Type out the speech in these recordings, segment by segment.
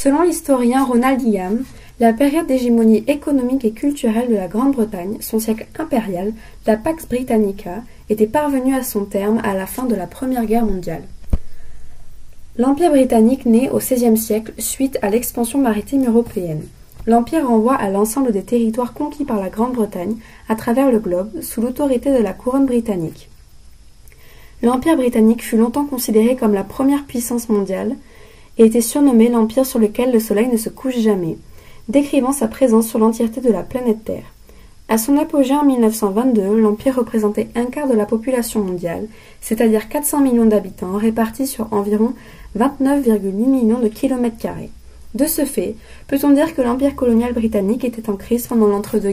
Selon l'historien Ronald Higham, la période d'hégémonie économique et culturelle de la Grande-Bretagne, son siècle impérial, la Pax Britannica, était parvenue à son terme à la fin de la Première Guerre mondiale. L'Empire britannique naît au XVIe siècle suite à l'expansion maritime européenne. L'Empire renvoie à l'ensemble des territoires conquis par la Grande-Bretagne à travers le globe sous l'autorité de la couronne britannique. L'Empire britannique fut longtemps considéré comme la première puissance mondiale et était surnommé l'Empire sur lequel le soleil ne se couche jamais, décrivant sa présence sur l'entièreté de la planète Terre. À son apogée en 1922, l'Empire représentait un quart de la population mondiale, c'est-à-dire 400 millions d'habitants répartis sur environ 29,8 millions de kilomètres carrés. De ce fait, peut-on dire que l'Empire colonial britannique était en crise pendant l'entre-deux-guerres ?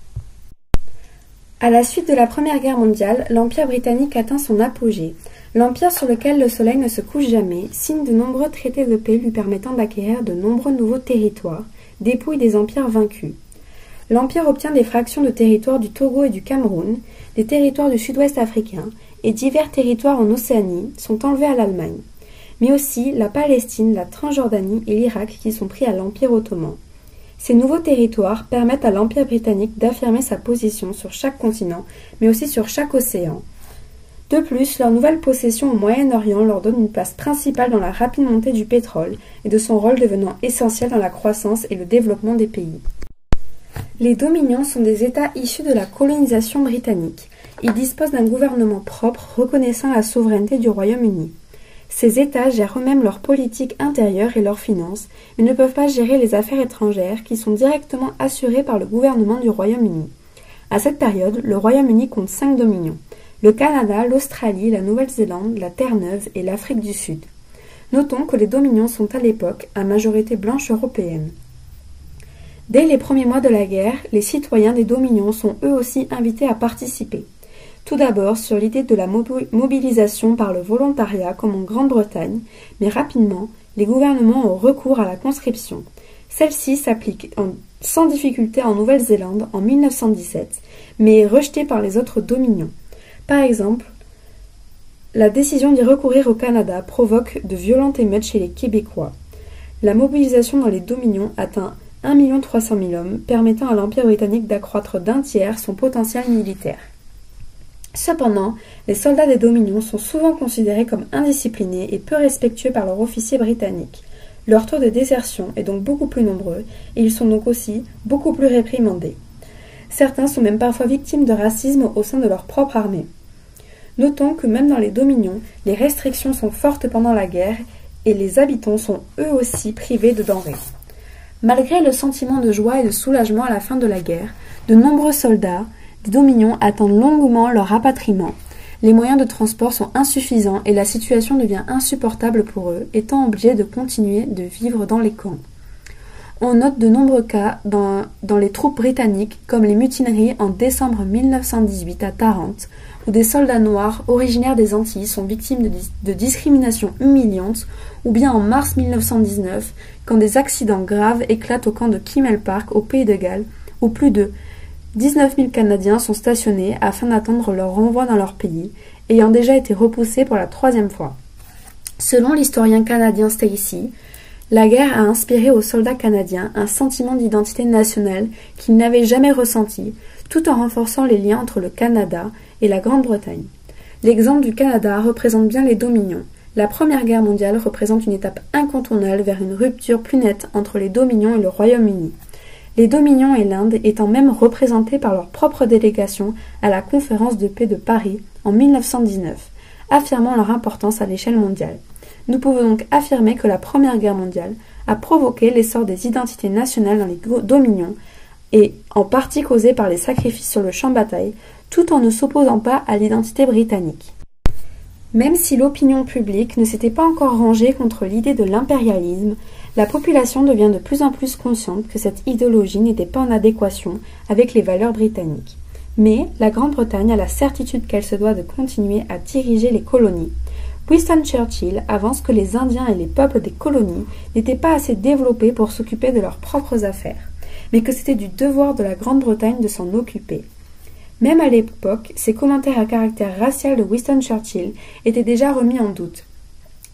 À la suite de la Première Guerre mondiale, l'Empire britannique atteint son apogée. L'Empire sur lequel le soleil ne se couche jamais signe de nombreux traités de paix lui permettant d'acquérir de nombreux nouveaux territoires, dépouille des empires vaincus. L'Empire obtient des fractions de territoires du Togo et du Cameroun, des territoires du sud-ouest africain et divers territoires en Océanie sont enlevés à l'Allemagne, mais aussi la Palestine, la Transjordanie et l'Irak qui sont pris à l'Empire ottoman. Ces nouveaux territoires permettent à l'Empire britannique d'affirmer sa position sur chaque continent, mais aussi sur chaque océan. De plus, leur nouvelle possession au Moyen-Orient leur donne une place principale dans la rapide montée du pétrole et de son rôle devenant essentiel dans la croissance et le développement des pays. Les dominions sont des États issus de la colonisation britannique. Ils disposent d'un gouvernement propre reconnaissant la souveraineté du Royaume-Uni. Ces États gèrent eux-mêmes leur politique intérieure et leurs finances, mais ne peuvent pas gérer les affaires étrangères qui sont directement assurées par le gouvernement du Royaume-Uni. À cette période, le Royaume-Uni compte 5 dominions: le Canada, l'Australie, la Nouvelle-Zélande, la Terre-Neuve et l'Afrique du Sud. Notons que les dominions sont à l'époque à majorité blanche européenne. Dès les premiers mois de la guerre, les citoyens des dominions sont eux aussi invités à participer. Tout d'abord sur l'idée de la mobilisation par le volontariat comme en Grande-Bretagne, mais rapidement, les gouvernements ont recours à la conscription. Celle-ci s'applique sans difficulté en Nouvelle-Zélande en 1917, mais est rejetée par les autres dominions. Par exemple, la décision d'y recourir au Canada provoque de violentes émeutes chez les Québécois. La mobilisation dans les dominions atteint 1 300 000 hommes, permettant à l'Empire britannique d'accroître d'un tiers son potentiel militaire. Cependant, les soldats des dominions sont souvent considérés comme indisciplinés et peu respectueux par leurs officiers britanniques. Leur taux de désertion est donc beaucoup plus nombreux et ils sont donc aussi beaucoup plus réprimandés. Certains sont même parfois victimes de racisme au sein de leur propre armée. Notons que même dans les dominions, les restrictions sont fortes pendant la guerre et les habitants sont eux aussi privés de denrées. Malgré le sentiment de joie et de soulagement à la fin de la guerre, de nombreux soldats des dominions attendent longuement leur rapatriement. Les moyens de transport sont insuffisants et la situation devient insupportable pour eux, étant obligés de continuer de vivre dans les camps. On note de nombreux cas dans les troupes britanniques, comme les mutineries en décembre 1918 à Tarente, où des soldats noirs originaires des Antilles sont victimes de discriminations humiliantes, ou bien en mars 1919, quand des accidents graves éclatent au camp de Kimmel Park, au Pays de Galles, où plus de 19 000 Canadiens sont stationnés afin d'attendre leur renvoi dans leur pays, ayant déjà été repoussés pour la 3e fois. Selon l'historien canadien Stacey, la guerre a inspiré aux soldats canadiens un sentiment d'identité nationale qu'ils n'avaient jamais ressenti, tout en renforçant les liens entre le Canada et la Grande-Bretagne. L'exemple du Canada représente bien les dominions. La Première Guerre mondiale représente une étape incontournable vers une rupture plus nette entre les dominions et le Royaume-Uni. Les dominions et l'Inde étant même représentées par leur propre délégation à la conférence de paix de Paris en 1919, affirmant leur importance à l'échelle mondiale. Nous pouvons donc affirmer que la Première Guerre mondiale a provoqué l'essor des identités nationales dans les dominions et en partie causé par les sacrifices sur le champ de bataille, tout en ne s'opposant pas à l'identité britannique. Même si l'opinion publique ne s'était pas encore rangée contre l'idée de l'impérialisme, la population devient de plus en plus consciente que cette idéologie n'était pas en adéquation avec les valeurs britanniques. Mais la Grande-Bretagne a la certitude qu'elle se doit de continuer à diriger les colonies. Winston Churchill avance que les Indiens et les peuples des colonies n'étaient pas assez développés pour s'occuper de leurs propres affaires, mais que c'était du devoir de la Grande-Bretagne de s'en occuper. Même à l'époque, ces commentaires à caractère racial de Winston Churchill étaient déjà remis en doute.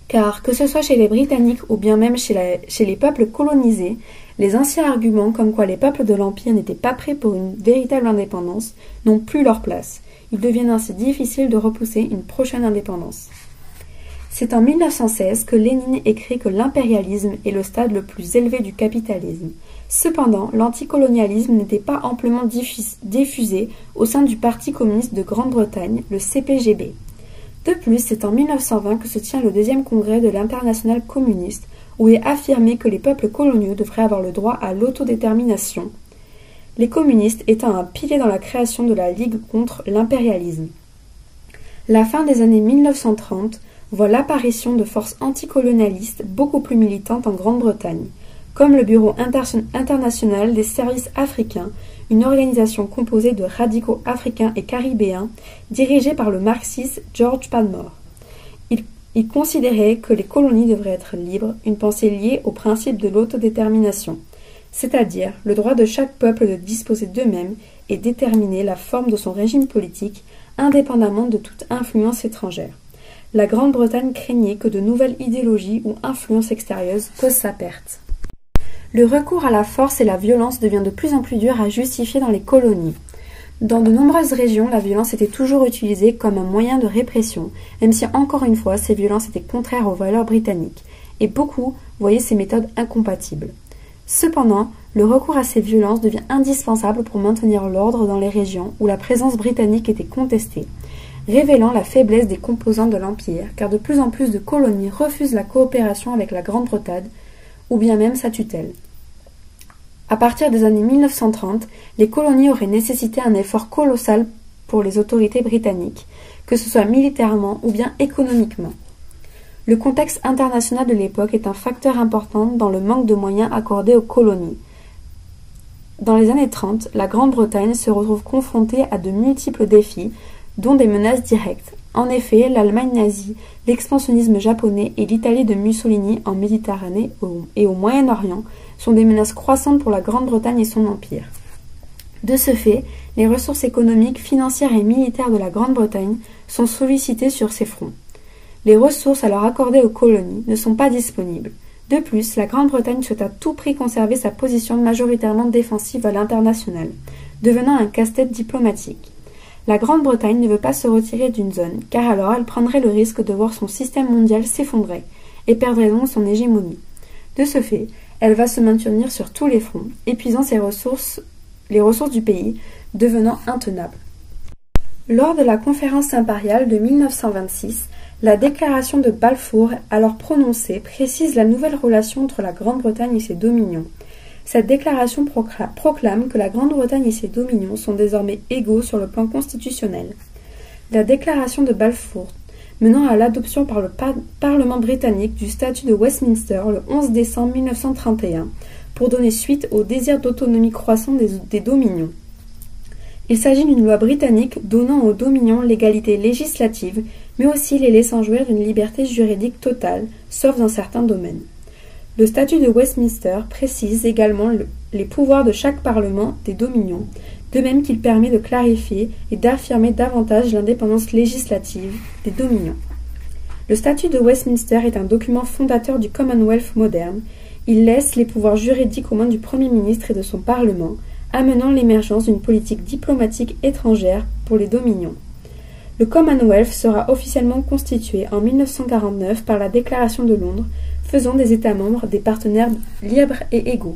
Car, que ce soit chez les Britanniques ou bien même chez les peuples colonisés, les anciens arguments comme quoi les peuples de l'Empire n'étaient pas prêts pour une véritable indépendance n'ont plus leur place. Il devient ainsi difficile de repousser une prochaine indépendance. C'est en 1916 que Lénine écrit que l'impérialisme est le stade le plus élevé du capitalisme. Cependant, l'anticolonialisme n'était pas amplement diffusé au sein du Parti communiste de Grande-Bretagne, le CPGB. De plus, c'est en 1920 que se tient le deuxième congrès de l'Internationale communiste, où est affirmé que les peuples coloniaux devraient avoir le droit à l'autodétermination, les communistes étant un pilier dans la création de la Ligue contre l'impérialisme. La fin des années 1930 voit l'apparition de forces anticolonialistes beaucoup plus militantes en Grande-Bretagne, comme le Bureau international des services africains, une organisation composée de radicaux africains et caribéens, dirigée par le marxiste George Padmore. Il considérait que les colonies devraient être libres, une pensée liée au principe de l'autodétermination, c'est-à-dire le droit de chaque peuple de disposer d'eux-mêmes et déterminer la forme de son régime politique, indépendamment de toute influence étrangère. La Grande-Bretagne craignait que de nouvelles idéologies ou influences extérieures causent sa perte. Le recours à la force et la violence devient de plus en plus dur à justifier dans les colonies. Dans de nombreuses régions, la violence était toujours utilisée comme un moyen de répression, même si encore une fois ces violences étaient contraires aux valeurs britanniques, et beaucoup voyaient ces méthodes incompatibles. Cependant, le recours à ces violences devient indispensable pour maintenir l'ordre dans les régions où la présence britannique était contestée, révélant la faiblesse des composants de l'Empire, car de plus en plus de colonies refusent la coopération avec la Grande-Bretagne, ou bien même sa tutelle. À partir des années 1930, les colonies auraient nécessité un effort colossal pour les autorités britanniques, que ce soit militairement ou bien économiquement. Le contexte international de l'époque est un facteur important dans le manque de moyens accordés aux colonies. Dans les années 30, la Grande-Bretagne se retrouve confrontée à de multiples défis, dont des menaces directes. En effet, l'Allemagne nazie, l'expansionnisme japonais et l'Italie de Mussolini en Méditerranée et au Moyen-Orient sont des menaces croissantes pour la Grande-Bretagne et son empire. De ce fait, les ressources économiques, financières et militaires de la Grande-Bretagne sont sollicitées sur ces fronts. Les ressources alors accordées aux colonies ne sont pas disponibles. De plus, la Grande-Bretagne souhaite à tout prix conserver sa position majoritairement défensive à l'international, devenant un casse-tête diplomatique. La Grande-Bretagne ne veut pas se retirer d'une zone, car alors elle prendrait le risque de voir son système mondial s'effondrer, et perdrait donc son hégémonie. De ce fait, elle va se maintenir sur tous les fronts, épuisant les ressources du pays, devenant intenables. Lors de la conférence impériale de 1926, la déclaration de Balfour, alors prononcée, précise la nouvelle relation entre la Grande-Bretagne et ses dominions. Cette déclaration proclame que la Grande-Bretagne et ses dominions sont désormais égaux sur le plan constitutionnel. La déclaration de Balfour, menant à l'adoption par le Parlement britannique du statut de Westminster le 11 décembre 1931, pour donner suite au désir d'autonomie croissant des dominions. Il s'agit d'une loi britannique donnant aux dominions l'égalité législative, mais aussi les laissant jouir d'une liberté juridique totale, sauf dans certains domaines. Le statut de Westminster précise également les pouvoirs de chaque parlement des dominions, de même qu'il permet de clarifier et d'affirmer davantage l'indépendance législative des dominions. Le statut de Westminster est un document fondateur du Commonwealth moderne. Il laisse les pouvoirs juridiques aux mains du Premier ministre et de son Parlement, amenant l'émergence d'une politique diplomatique étrangère pour les dominions. Le Commonwealth sera officiellement constitué en 1949 par la Déclaration de Londres, faisant des États membres des partenaires libres et égaux.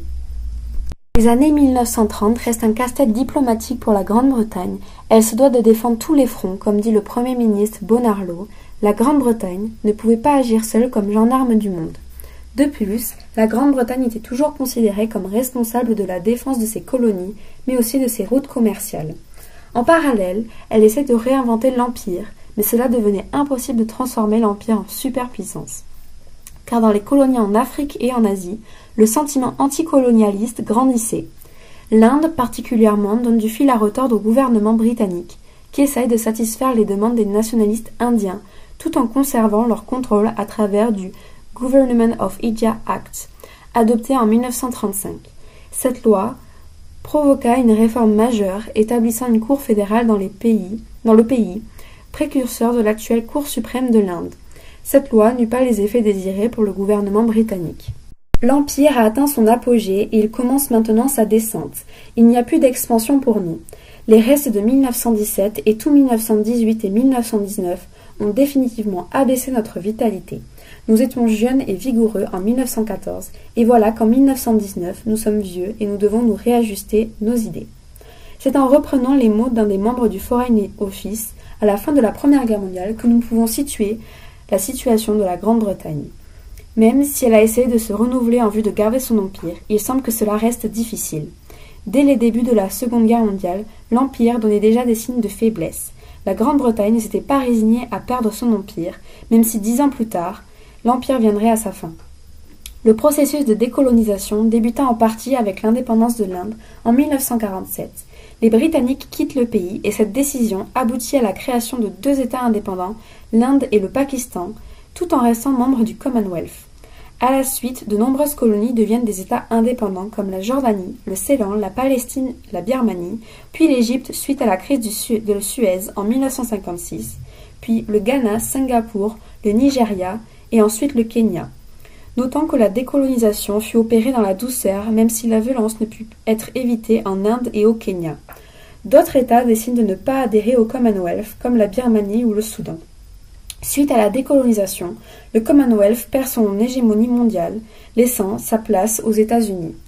Les années 1930 restent un casse-tête diplomatique pour la Grande-Bretagne. Elle se doit de défendre tous les fronts, comme dit le Premier ministre Bonar-Law. La Grande-Bretagne ne pouvait pas agir seule comme gendarme du monde. De plus, la Grande-Bretagne était toujours considérée comme responsable de la défense de ses colonies, mais aussi de ses routes commerciales. En parallèle, elle essaie de réinventer l'Empire, mais cela devenait impossible de transformer l'Empire en superpuissance. Car dans les colonies en Afrique et en Asie, le sentiment anticolonialiste grandissait. L'Inde particulièrement donne du fil à retordre au gouvernement britannique, qui essaye de satisfaire les demandes des nationalistes indiens, tout en conservant leur contrôle à travers du Government of India Act, adopté en 1935. Cette loi provoqua une réforme majeure, établissant une cour fédérale dans le pays, précurseur de l'actuelle Cour suprême de l'Inde. Cette loi n'eut pas les effets désirés pour le gouvernement britannique. L'Empire a atteint son apogée et il commence maintenant sa descente. Il n'y a plus d'expansion pour nous. Les restes de 1917 et tout 1918 et 1919 ont définitivement abaissé notre vitalité. Nous étions jeunes et vigoureux en 1914, et voilà qu'en 1919, nous sommes vieux et nous devons nous réajuster nos idées. C'est en reprenant les mots d'un des membres du Foreign Office à la fin de la Première Guerre mondiale que nous pouvons situer la situation de la Grande-Bretagne. Même si elle a essayé de se renouveler en vue de garder son empire, il semble que cela reste difficile. Dès les débuts de la Seconde Guerre mondiale, l'Empire donnait déjà des signes de faiblesse. La Grande-Bretagne ne s'était pas résignée à perdre son empire, même si 10 ans plus tard, l'Empire viendrait à sa fin. Le processus de décolonisation débuta en partie avec l'indépendance de l'Inde en 1947. Les Britanniques quittent le pays et cette décision aboutit à la création de 2 États indépendants, l'Inde et le Pakistan, tout en restant membres du Commonwealth. À la suite, de nombreuses colonies deviennent des États indépendants comme la Jordanie, le Ceylan, la Palestine, la Birmanie, puis l'Égypte suite à la crise de Suez en 1956, puis le Ghana, Singapour, le Nigeria et ensuite le Kenya. Notons que la décolonisation fut opérée dans la douceur, même si la violence ne put être évitée en Inde et au Kenya. D'autres États décident de ne pas adhérer au Commonwealth, comme la Birmanie ou le Soudan. Suite à la décolonisation, le Commonwealth perd son hégémonie mondiale, laissant sa place aux États-Unis.